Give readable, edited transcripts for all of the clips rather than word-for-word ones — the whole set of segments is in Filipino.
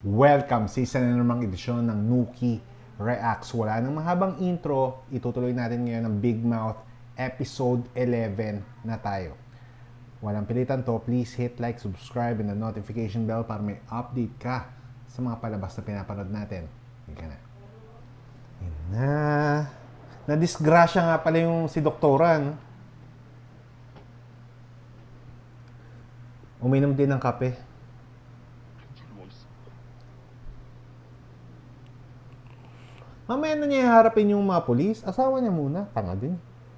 Welcome sa isa na namang edisyon ng Nuki Reacts. Wala nang mahabang intro, itutuloy natin ngayon ang Big Mouth Episode 11 na tayo. Walang pilitan to, please hit like, subscribe, and the notification bell para may update ka sa mga palabas na pinapanood natin. Hindi na. Yun na. Nadisgrasya nga pala yung si Doktora, no? Uminom din ng kape. Mamaya na niya harapin yung mga polis. Asawa niya muna. Tanga din.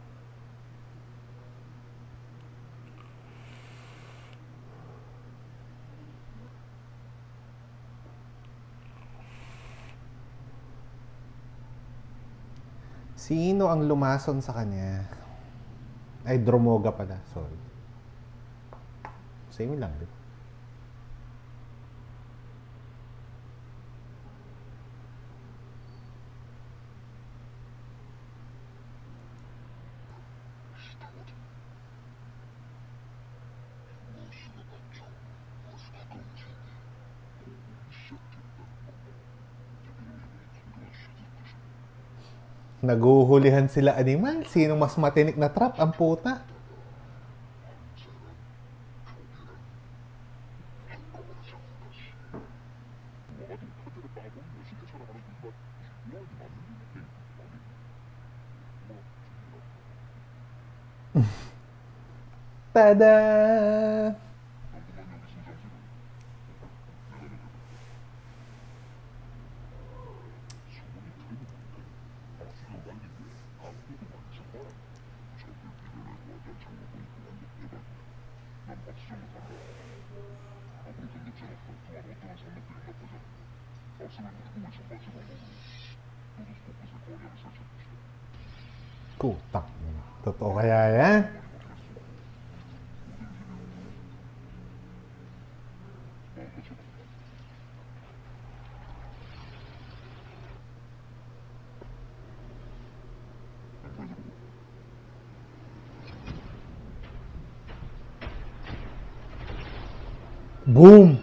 Sino ang lumason sa kanya? Ay, Dromoga pala. Sorry. Same lang din. Naguhulihan sila animal. Sinong mas matinik na trap? Ang puta. Tada! Kutak. Totoo kaya yan? Boom!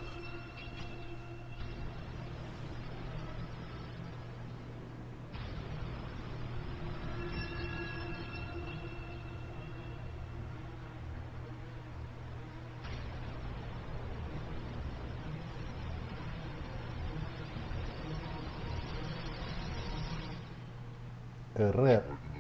Correct.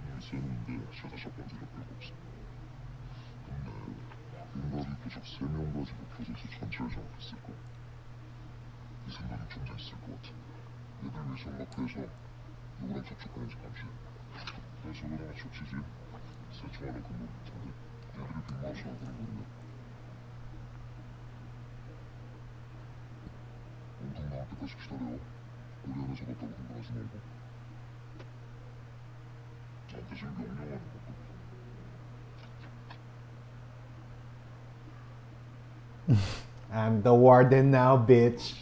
인간이 부족 3명 가지고 프로젝트 전체를 장악했을까? 이 생각이 존재했을 것 같아. 얘들 왜 전락해서 누구랑 접촉하는지 감시해. 그래서 그나마 촉치지. 세충하는 근무 못한데 얘들이 빅마우스 하는 거냐. 엉덩 나올 때까지 기다려. 우리 하나 잡았다고 흥분하지 말고. 나한테 지금 명령하는 거거든. I'm the warden now, bitch.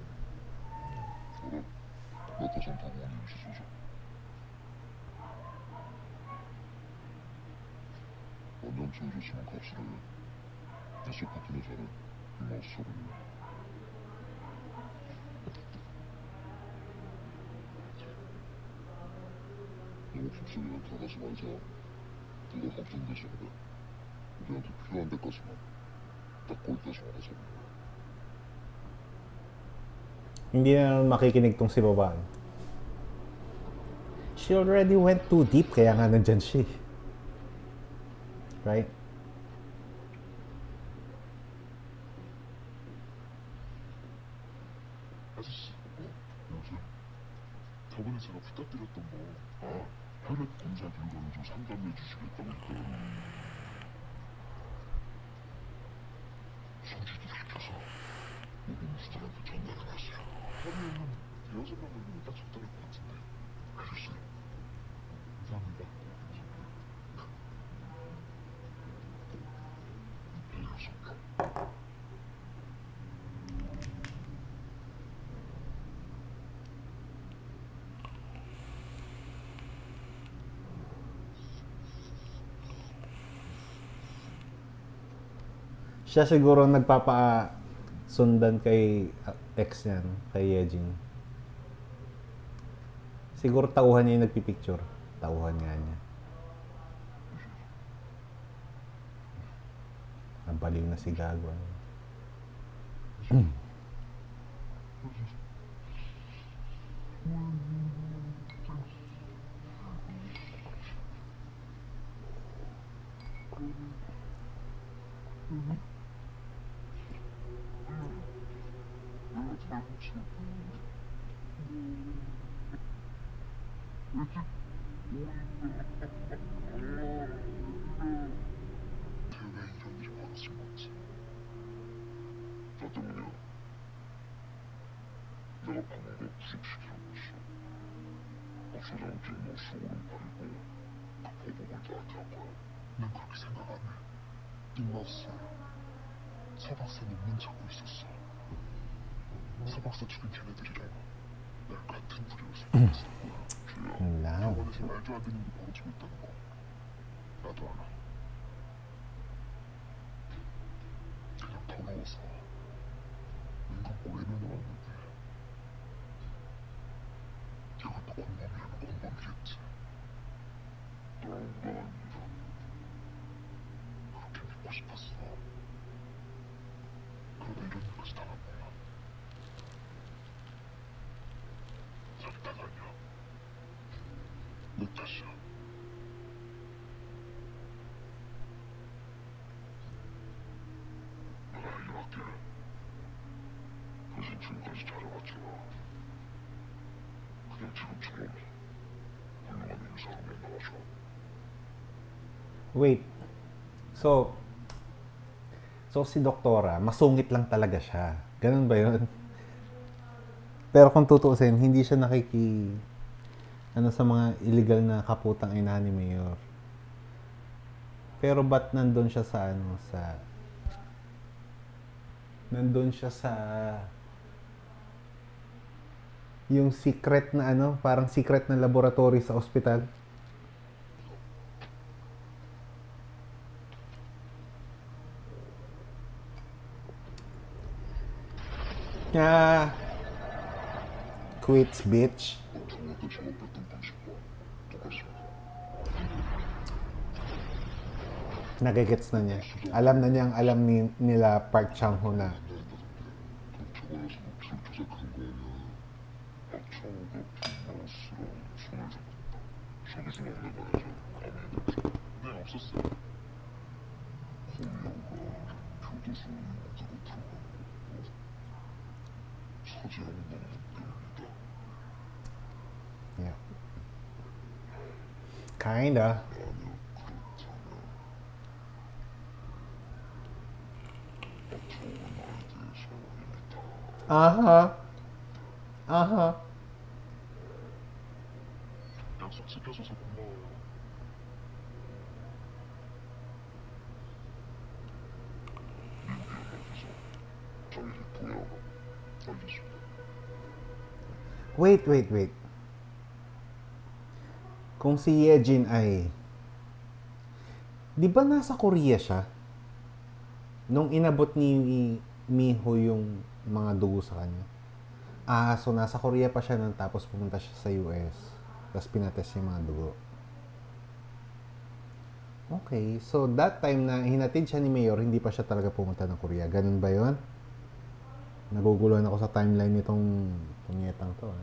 완전 조졌으면 갑시다. 애써 버티는 사람 빅마우스 잡으려. 너 목숨 속에 들어가지 말자. 누가 걱정되지 않아. 우리한테 필요한 데까지만. Hindi na makikinig tong si babae. She already went too deep, kaya nga nandyan siya. Right? 아저씨, 여보세요? 저번에 제가 부탁드렸던 거, 혈액 검사 결과를 좀 상담해 주시겠다고 했더니 손주도 시켜서 모범수들한테 전달해놨어요. 하루에는 대여섯 명은 딱 적당할 것 같은데. 알겠어요. 감사합니다. 대여섯 명. Siya siguro nagpapasundan kay ex niya, no? Kay Yejin. Siguro tauhan niya yung nagpipicture. Tauhan nga niya. Nabaliw na si Gago. 왜 이런 일이 벌어진 건지. 나 때문이야. 내가 방어를 구속시키려고 했어. 박사장 뒷모습 오른팔이고 그 보복을 나한테 한 거야. 난 그렇게 생각 안 해. 뒷모습 서 박사 논문 찾고 있었어. 서 박사 죽인 걔네들이랑 날 같은 부류로 생각했어. 주야, 병원에서 말도 안 되는 일이 벌어지고 있다는 거 나도 알아. 그냥 더러워서 눈 감고 외면을 왔는데 이것도 공범이라면 공범이겠지. 너랑 우라는 일은 그렇게 믿고 싶었어. 그러다 이런 일까지 당한 거야. 자기 탓 아니야. 내 탓이야. 내가 해결할게. 당신 지금까지 잘해왔잖아. 그냥 지금처럼 훌륭한 인사로 내놔줘. Wait. So si Doktora, masungit lang talaga siya. Ganun ba yun? Pero kung tutuusin, hindi siya sa mga illegal na kaputang ina ni Mayor. Pero ba't nandun siya sa yung secret na parang secret na laboratory sa ospital? Quits, bitch. 정확히 작업했던 방식과 똑같습니다. Nagigets na niya. Alam na niyang alam nila Park Chang-ho na. 저번에서 몫을 조작한 거면 박창호가 빅마우스랑 손을 잡았다. 저기 좀 올려봐야죠. 감이 됐죠. 네, 없었어요. 홀리오가 교도소 용사로 들어간 거고 서재형 너무 때문이다. Yeah. Kinda. 만약 그렇다면 박창호가 나에 대해서 이미 다 약속 지켜줘서 고마워요. 미국에 가서 저희를 보여라. 알겠습니다. Wait. Kung si Yejin ay... Di ba nasa Korea siya? Nung inabot ni Miho yung mga dugo sa kanya. So nasa Korea pa siya nun tapos pumunta siya sa US. Tapos pinatest yung mga dugo. Okay, so that time na hinatid siya ni Mayor, hindi pa siya talaga pumunta ng Korea. Ganun ba yun? Naguguluhan ako sa timeline nitong punyetang to.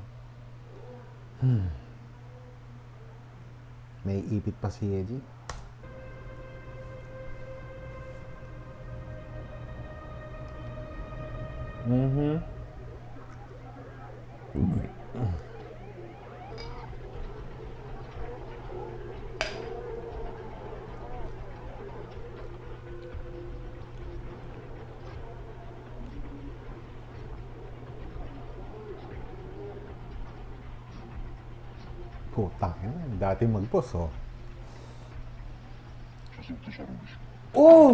May ipit pa si Yeji. Putang ina, dati mag-boss, oh. 저서부터 잘 어울리시고 Oh!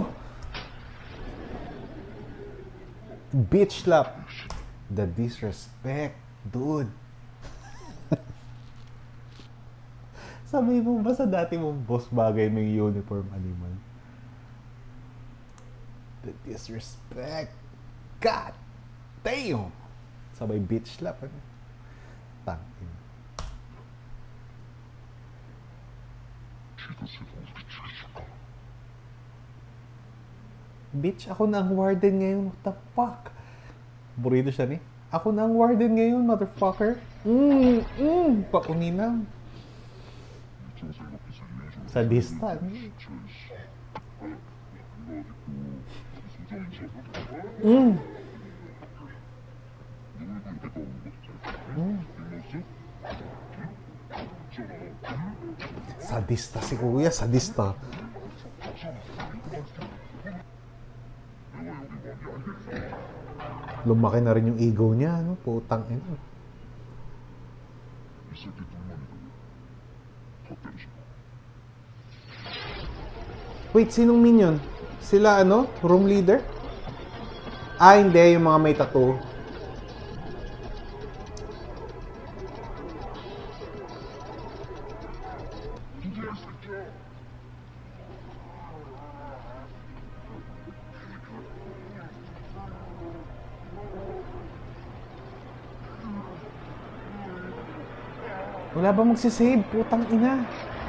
Bitch slap. The disrespect, dude. Sabi mo ba sa dati mong boss bagay ng uniform animal? The disrespect. God damn! Sabay bitch slap. Ano? Tangin. 지도새가 우리 죽여줄까? Bitch, ako na ang warden ngayon. What the fuck? Burrito siya ni. Ako na ang warden ngayon, motherfucker. Pakuninang. 입장에서 옆에서 유해주는 Sadista. 진짜 씨. 이거 어딨고 소정이 잡아? Mm. 누굴 그렇게 까오는 거지? 이모스? Sadista si Kuya, sadista. Lumaki na rin yung ego niya, ano? Putang ina. 이 새끼 둘만이다. 더 때리지 마. Wait, sinong minion? Sila ano? Room leader? Ah, hindi. Yung mga may tattoo. Wala ba magsisave? Putang ina.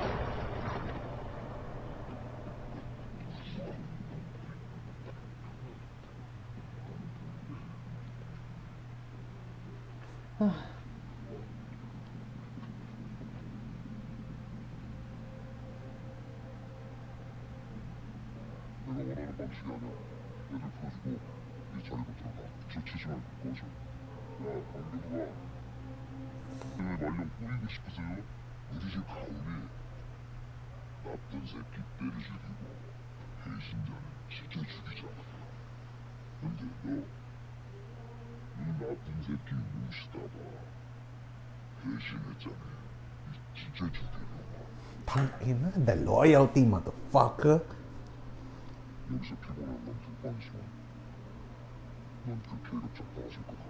내가 원하는 방식이 아니야. 애들 풀어주고 네 자리로 들어가. 젖히지 말고 꺼져. 야, 안경아. 왜 말년 꾸리고 싶으세요? 우리 집 가오리. 나쁜 새끼 때려 죽이고 배신자는 진짜 죽이자. 근데 너 이 나쁜 새끼 무시다가 배신했잖아. 이 진짜 죽이려고. Tangina, the loyalty, motherfucker. 여기서 피곤한 건 불방이지만 넌그 계급적 나아질 거다.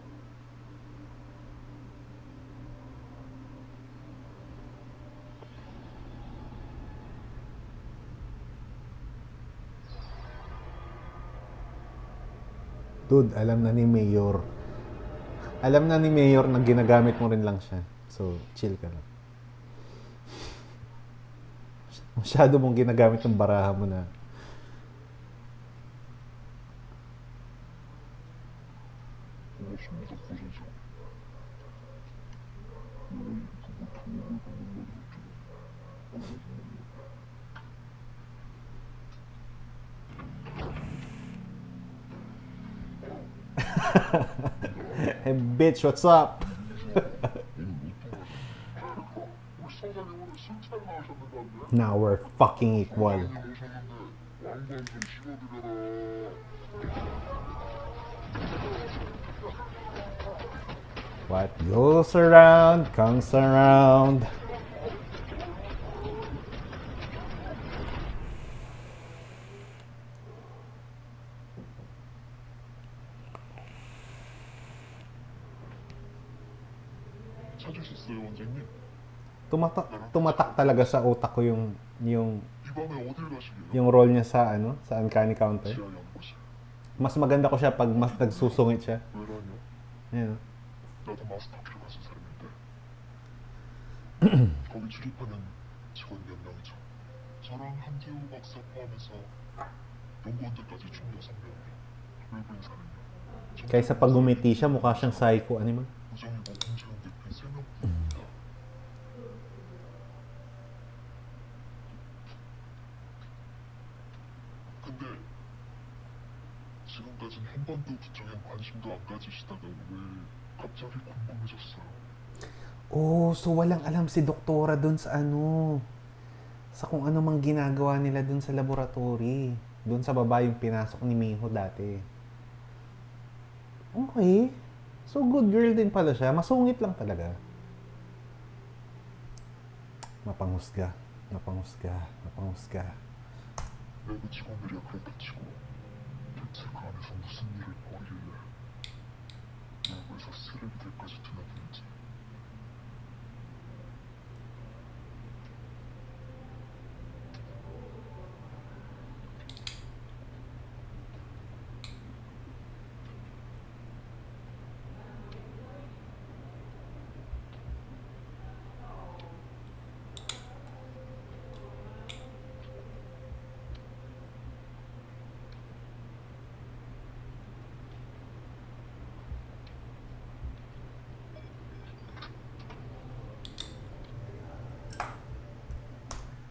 Dude, alam na ni Mayor. Alam na ni Mayor na ginagamit mo rin lang siya. So, chill ka lang. Masyado mong ginagamit yung baraha mo na. 고맙습니다, 고선생. 내가 그거 도움을 받는 말이었죠. Hey, bitch, what's up? 우리 사장님 오늘 승차를 나오셨는데 Now we're fucking equal. 오셨는데 왕관 좀 씌워드려라. What goes around comes around. 찾으셨어요, 원장님? Tumatak talaga sa utak ko yung 이 밤에 어딜 가시게요? yung role niya sa ano, sa Uncanny Counter. 지하 연구실. Mas maganda ko siya pag mas nagsusungit siya. 왜라뇨? Ayun. 나도 마스터키로 가서 사람인데 거기 출입하는 직원 몇 명이죠? 저랑 한재우 박사 포함해서 연구원들까지 총 6명이에요. 외부인 사람이요. Kaysa pag gumiti siya, mukha siyang psycho animal. 우정이고 공재훈 대표 3명뿐입니다. 근데 지금까진 한 번도 그쪽엔 관심도 안 가지시다가 왜 갑자기 궁금해졌어요? Oh, so walang alam si doktora dun sa ano. Sa kung ano mang ginagawa nila dun sa laboratory. Dun sa baba yung pinasok ni Miho dati. Okay. So good girl din pala siya. Masungit lang talaga. Mapanghusga. Mapanghusga. Mapanghusga. 외부 직원들이야 그렇다 치고 대체 그 안에서 무슨 일을 벌이길래 외부에서 쓰레기들까지 드나드는지.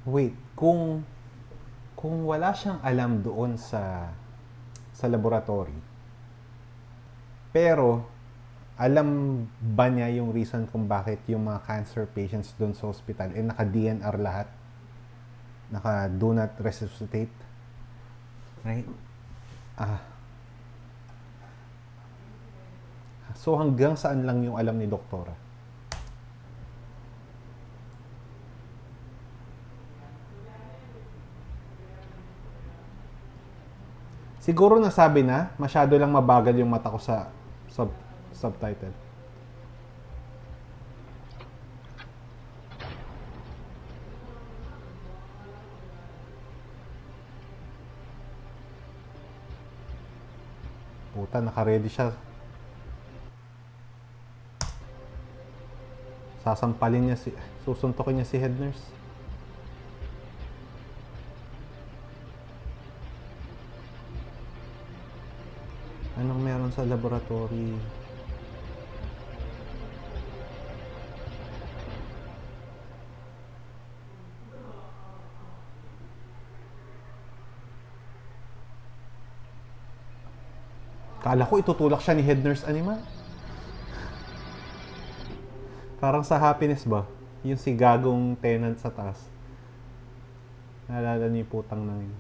Wait, kung wala siyang alam doon sa laboratory, pero alam ba niya yung reason kung bakit yung mga cancer patients doon sa hospital naka-DNR lahat? Naka do not resuscitate? Right? So hanggang saan lang yung alam ni doktora? Siguro nasabi na, masyado lang mabagal yung mata ko sa subtitle. Puta, naka-ready siya. Sasampalin niya susuntokin niya si head nurse. Anong meron sa laboratory? Kala ko itutulak siya ni head nurse animal. Parang sa Happiness ba? Yung si gagong tenant sa taas. Naalala niyo yung putang nang yun.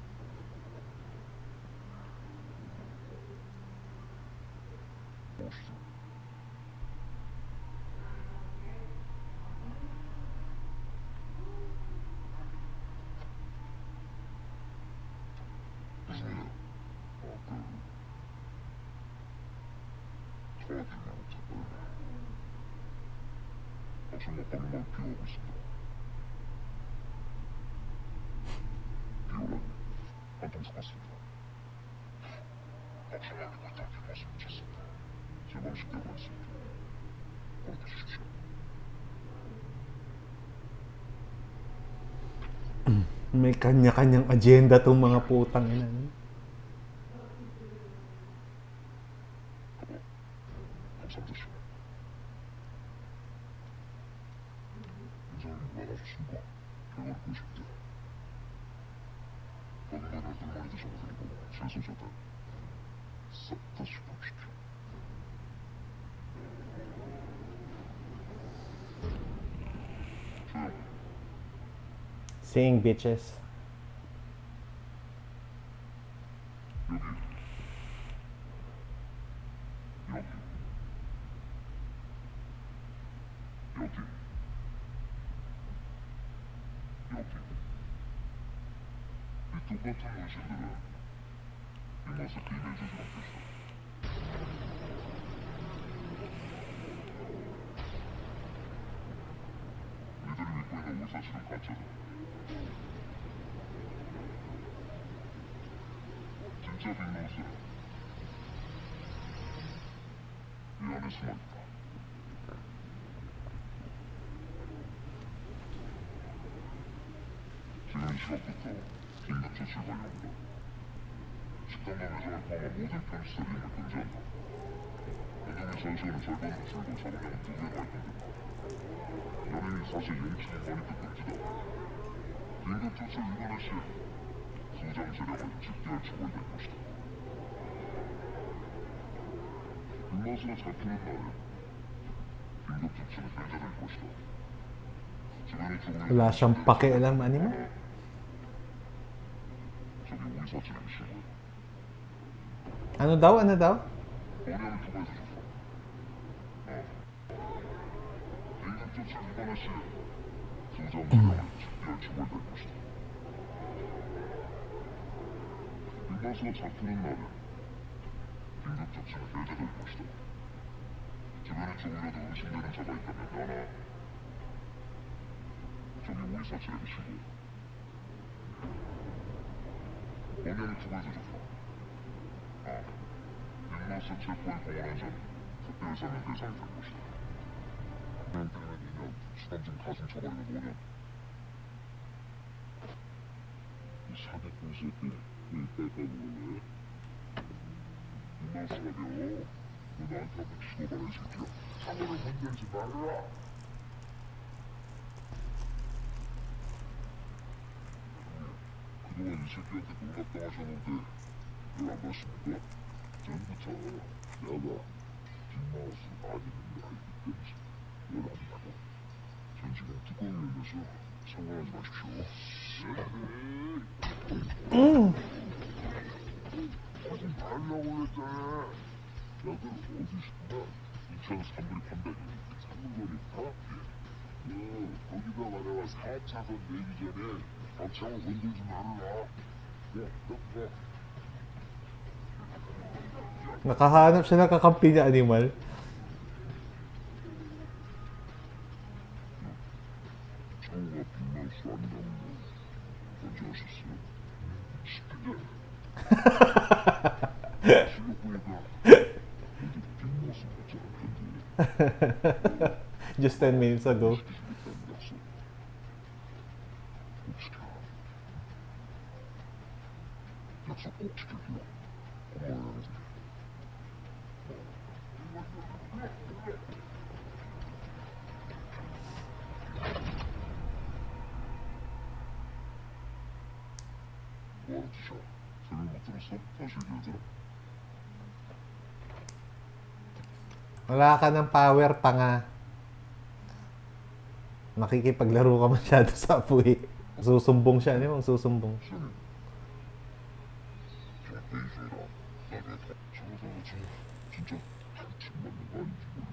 당신 먹방만 비워하고 있습니다. 비오라니 한통 죽었습니다. 박수만 믿고 다 비웠으면 좋습니다. 제 방식대로 했습니다. 보내주십시오. May kanya-kanyang agenda tong mga putang ina. 감사합니다. 인상이 많아졌습니다. 결과를 보십니다. 모든 돈을 꿀만이 드셔보드리고 실소자들 싹다 씹어주십시오. 조용. Saying bitches. 여기. 여기. 이 똑같은 원신들은 이 맛을 비내주지 않겠어. 니들이 믿고 있는 오사실은 가짜다. 진짜 빅마우스는 이 안에 숨어있다. 지금 이 시각부터 긴급 조치를 완료합니다. 식당과 매장을 포함한 모든 편의시설을 이미 금지한다. 연예인 자유시간은 절반으로 줄고 잡으려는 두 개가 발견된다. 연예인이 사실 영치는 많이 금지다. 긴급 조치를 위반할 시에 소장 재량을 집계할 처벌될 것이다. 빅마우스가 잡히는 날에 긴급 조치는 해제될 것이다. 주변에 조금의 Wala siyang pakialam anime. 저기 우리 사진의 신고야. Ano daw? Ano daw? 어려움을 통과해서 줬어. 긴급 조치 위반할 시에 소장 재량을 집계할 처벌될 것이다. 빅마우스가 잡히는 날에 긴급 조치는 해제될 것이다. 주변에 조금이라도 의심되는 자가 있다면 나나 저기 우리 사진의 신고야. 어려움을 통과해서 줬어. 빅마우스 체포에 동원한 자는 특별사면 대상이 될 것이다. 그냥 때리면 2년, 수감중 가슴 처벌이면 5년. 이 사기꾼 새끼, 이 뺄까고 그래? 빅마우스가 배워. 너 나한테 한번 죽어봐라 이 새끼야. 사고를 건들지 말아라. 빅마우스가 잡히는 날에 긴급 조치는 해제될 것이다. 주변에 조금이라도 의심되는 자가 있다면 나나 저기 우리 사진의 신고야. 어려움을 통과해서 줬어. 빅마우스가 잡히는 날에 긴급 조치는 해제될 것이다. 주변에 조금이라도 의심되는 자가 있다면 나나 저기 우리 사진의 신고야. 그동안 이 새끼한테 농락당하셨는데 그걸 안 봤습니까? 전부터 내가 빅마우스 아니는 걸 알기 때문에 그걸 안다고. 전 지금 뚜껑이 열려서 상관하지 마십시오. 하지 말라고 그랬잖아. 야들 어디시구나? 인천 삼거리 판다니. 삼거리 다? 거기다가 내가 4차선 내기 전에 박창호 건들지 말아라. Nakahanap siya ng kakampi niya, animal. 창호가 빅마우스 아니라는 거 언제 아셨어요? 10분 전에. 실력 보니까 너도 빅마우스 맞지 않던데. Just 10 minutes ago. 시키시겠다는 약속 꼭 지켜라. 약속 꼭 지켜줘요. 고마워요. 뭐하는 짓이야? 설명 못 들었어? 다시 얘기해줘. Wala ka ng power, tanga. Makikipaglaro ka masyado sa apoy. Susumbong siya, ano yung susumbong? 시작해. 저 베이저라. 나왜 저러다가 진짜 당신 맞는 거 아닌지 몰라.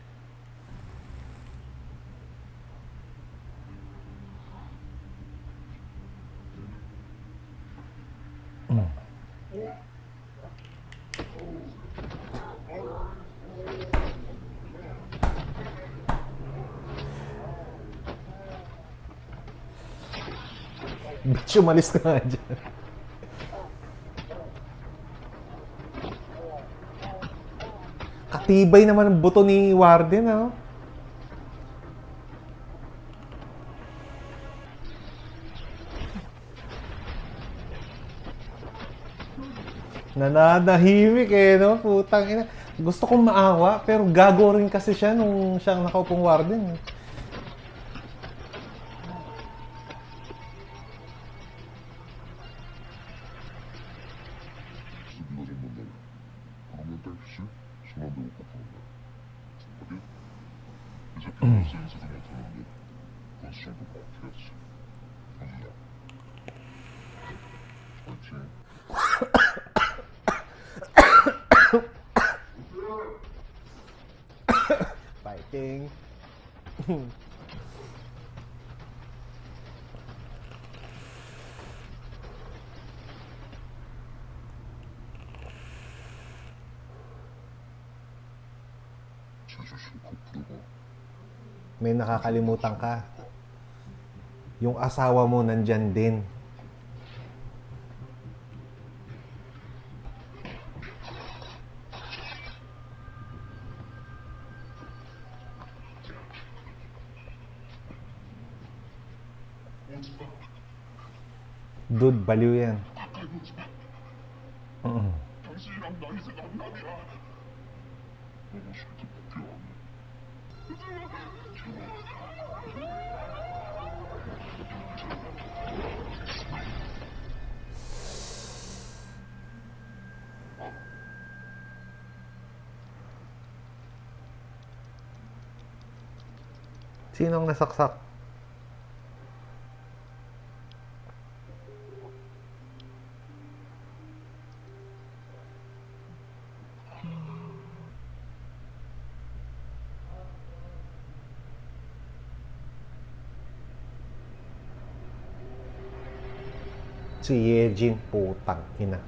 Bitch, umalis ka nga dyan. Katibay naman ang buto ni Warden, ah. Nananahimik eh, no? Putang ina. Gusto kong maawa, pero gago rin kasi siya nung siyang nakaupong Warden. Fighting. May nakakalimutan ka. Yung asawa mo nandyan din. Dude, baliw yan. 당신이랑 나이 새 남남이야. 너무 쉽게 못해. Sinong nasaksak? Si Yejin, putang ina.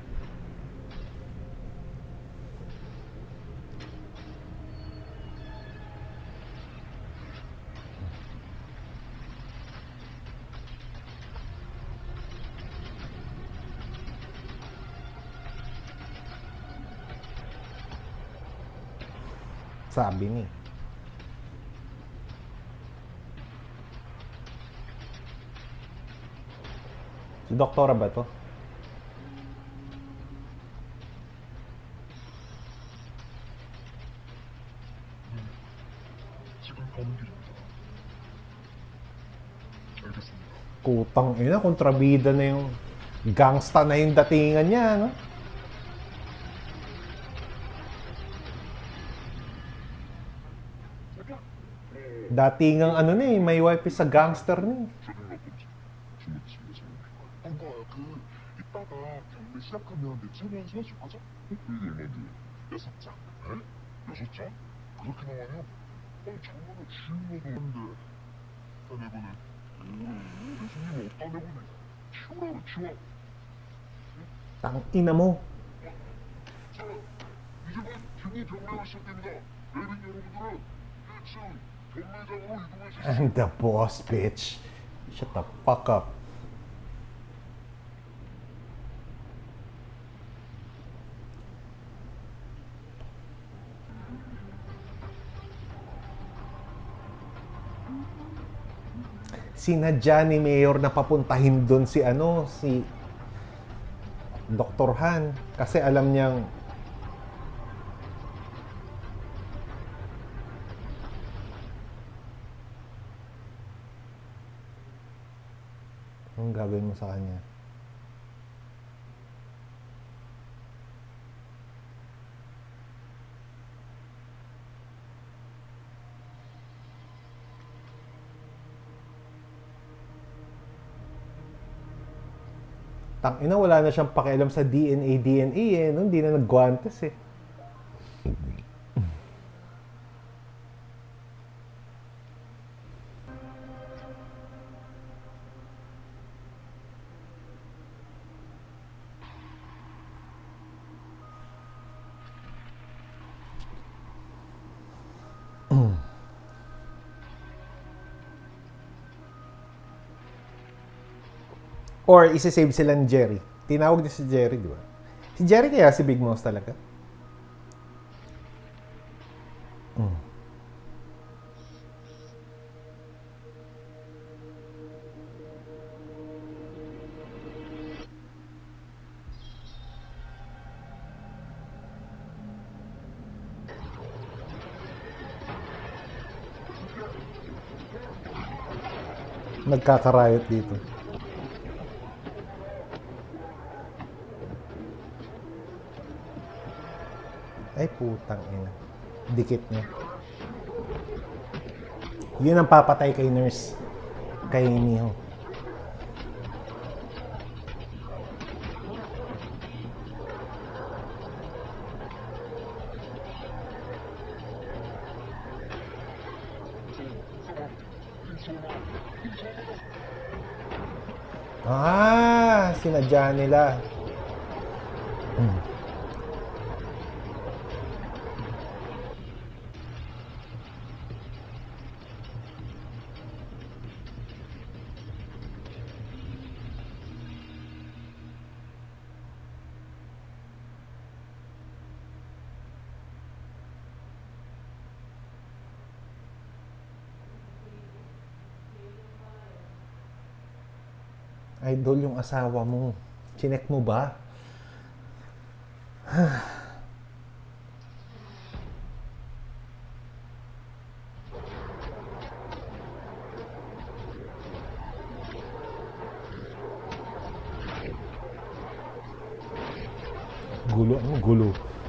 Sabi ni. Si doktora ba to? 지금 가는 길입니다. 알겠습니다. Kutang ina, kontrabida na yung Gangsta na yung datingan niya, no? Datingang ano na eh, may wife sa gangster na eh. 이따가 경매 시작하면 매출만 세워줄 거죠? 이게 얼마인데? 6장? 에? 6장? 그렇게 나와요? 아니 장난을 주인어도 하는데 일단 내보내 교수님 없다 내보내 치우라고 치워 Tangina mo. 자 이제 곧 경매 경매가 시작됩니다 레빈 여러분들은 1층 경매장으로 이동해 주세요 I'm the boss, bitch. Shut the fuck up. Sinadya ni Mayor na papuntahin doon si Dr. Han kasi alam niyang anong gagawin mo sa kanya? Tangina, wala na siyang pakialam sa DNA eh. No? Hindi na nagguantes eh. Or isi-save sila ni Jerry. Tinawag niya si Jerry, di ba? Si Jerry kaya si Big Mouse talaga? Nagkakarayot dito. Ay, putang ina. Dikit niya. Yun ang papatay kay Nurse. Kay Miho. Sinadya nila. Idol yung asawa mo. Chinek mo ba? Gulo, ano? Gulo.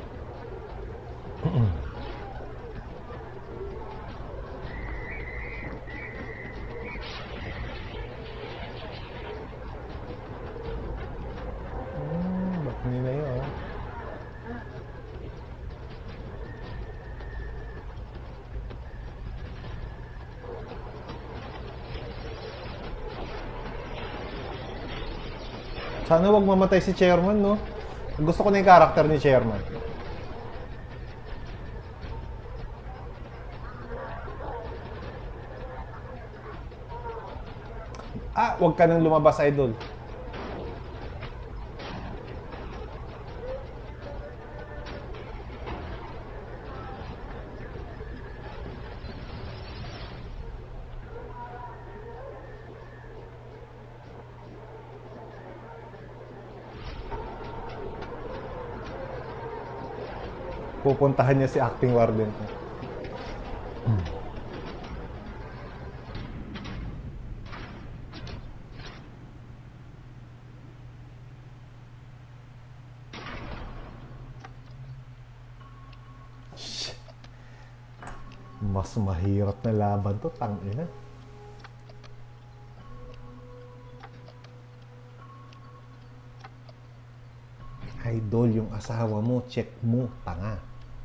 Nila yun. Sana wag mamatay si Chairman, no? Gusto ko na yung karakter ni Chairman. Wag ka nang lumabas, Idol. Pupuntahan niya si acting warden ko. Mas mahirap na laban to, tangina. Idol, yung asawa mo, check mo, tanga.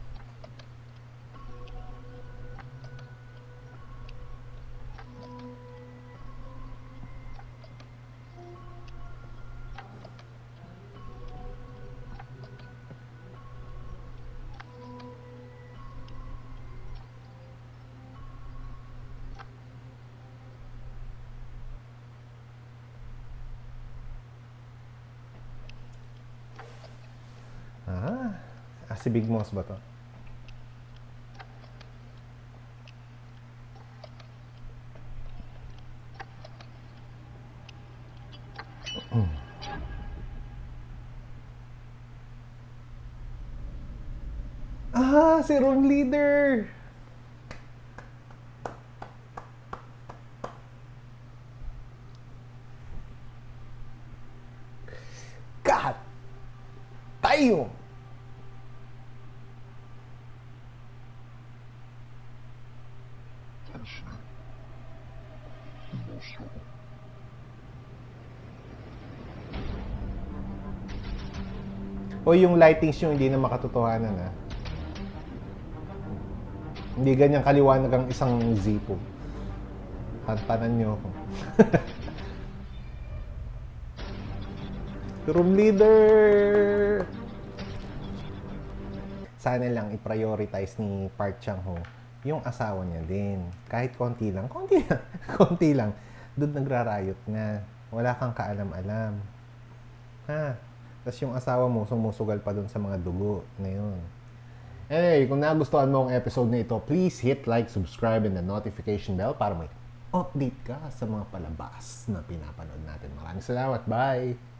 Si Big Moss ba to? Si room leader! God! Tayo! 당신이 이 모습으로 O yung lightings yung hindi na makatotohanan, ha? Hindi ganyang kaliwanag ang isang Zippo. Tantanan nyo ako. Room leader! Sana lang i-prioritize ni Park Chang-ho yung asawa niya din. Kahit konti lang. Konti lang. Doon nagrarayot nga. Wala kang kaalam-alam. Ha? Tapos yung asawa mo, sumusugal pa doon sa mga dugo na yun. Anyway, kung nagustuhan mo ang episode na ito, please hit like, subscribe, and the notification bell para may update ka sa mga palabas na pinapanood natin. Maraming salamat. Bye!